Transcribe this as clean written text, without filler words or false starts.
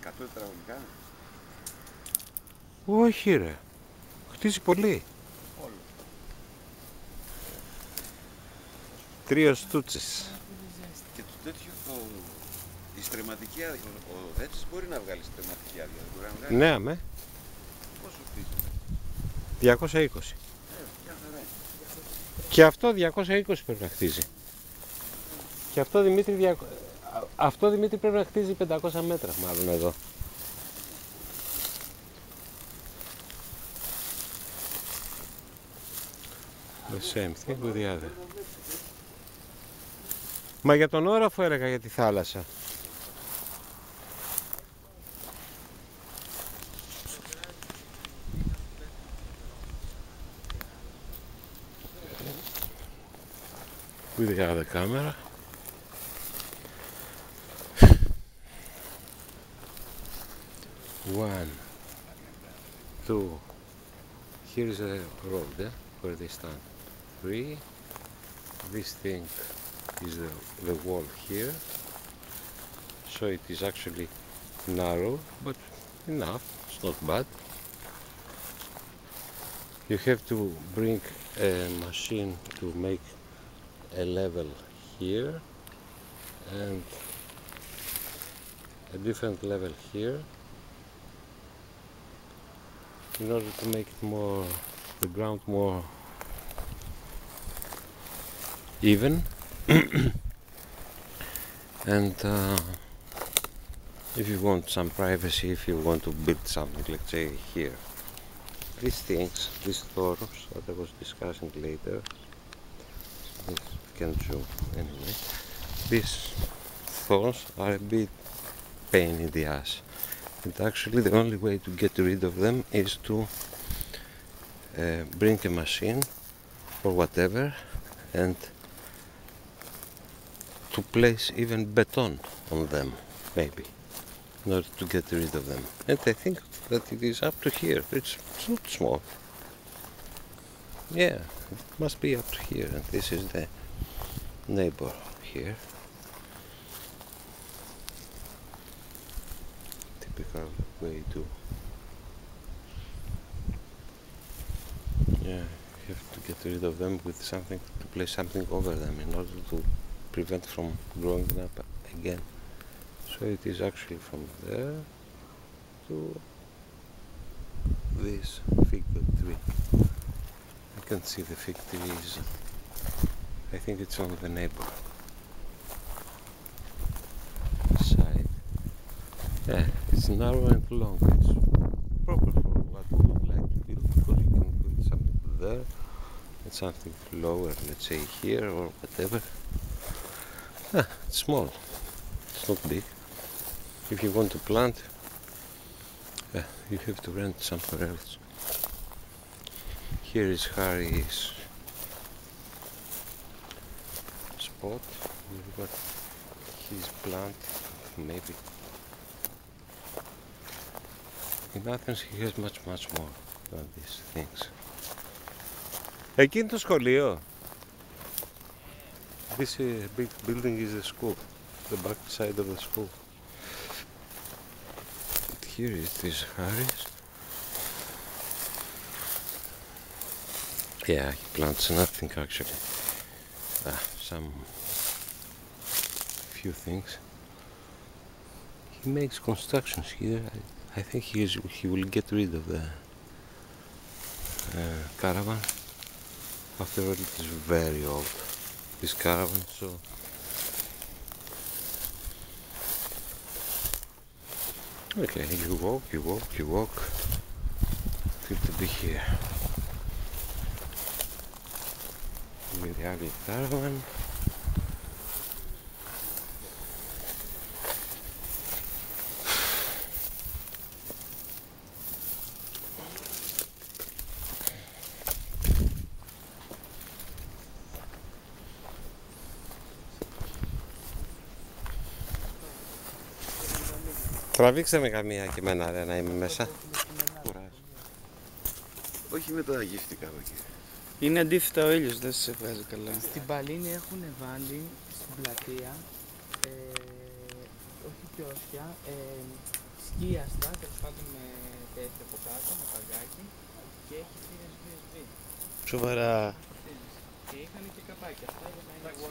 100 τετραγωνικά. Όχι ρε. Χτίζει πολύ. Όλο. 3 στούτσες. Και το τέτοιο, η στρεμματική άδεια, ο Δέτσης μπορεί να βγάλει στρεμματική άδεια, δεν μπορεί να βγάλει. Ναι, αμέ. Πόσο χτίζει. 220. Μια χαρά. Και αυτό 220 πρέπει να χτίζει. Και αυτό Δημήτρη, αυτό Δημήτρη πρέπει να χτίζει 500 μέτρα μάλλον εδώ. The same thing with the other. Μα για τον όροφο έλεγα για τη θάλασσα. With the other camera. One, two. Here is a road where they stand. 3. This thing is the wall here. So it is actually narrow, but enough. It's not bad. You have to bring a machine to make a level here and a different level here in order to make it more, the ground more even. And if you want some privacy, if you want to build something, let's say here, these things, these thorns that I was discussing later, this can zoom anyway, these thorns are a bit pain in the ass, and actually the only way to get rid of them is to bring a machine or whatever and to place even beton on them, maybe, in order to get rid of them. And I think that it is up to here. It's not small. Yeah, it must be up to here. And this is the neighbor here. Typical way to. Yeah, you have to get rid of them with something, to place something over them in order to prevent from growing up again. So it is actually from there to this fig tree. You can see the fig trees. I think it's on the neighbor side. Yeah, it's narrow and long. It's proper for what we would like to build, because you can build something there and something lower, let's say here or whatever. It's small, it's not big. If you want to plant, you have to rent somewhere else. Here is Harry's spot. We've got his plant, maybe. In Athens he has much more than these things. Εκεί είναι το σχολείο. This big building is the school, the back side of the school. And here is this Harry's. Yeah, he plants nothing actually. Some few things. He makes constructions here. I think he will get rid of the caravan. After all, it is very old, this caravan, so okay, you walk till to be here with the ugly caravan. Τραβήξτε με καμία και εμένα ρε, να είμαι μέσα. Όχι με τα γύφτικα από εκεί. Είναι αντίθετα ο ήλιος, δεν σε βγάζει καλά. Στην Παλίνη έχουν βάλει στην πλατεία, όχι κιόσια, σκίαστα, τέλος πάντων με τέτοιο από κάτω, με παγκάκι και έχει θύρες USB. Σοβαρά. Και είχαν και καπάκια αυτά για να είναι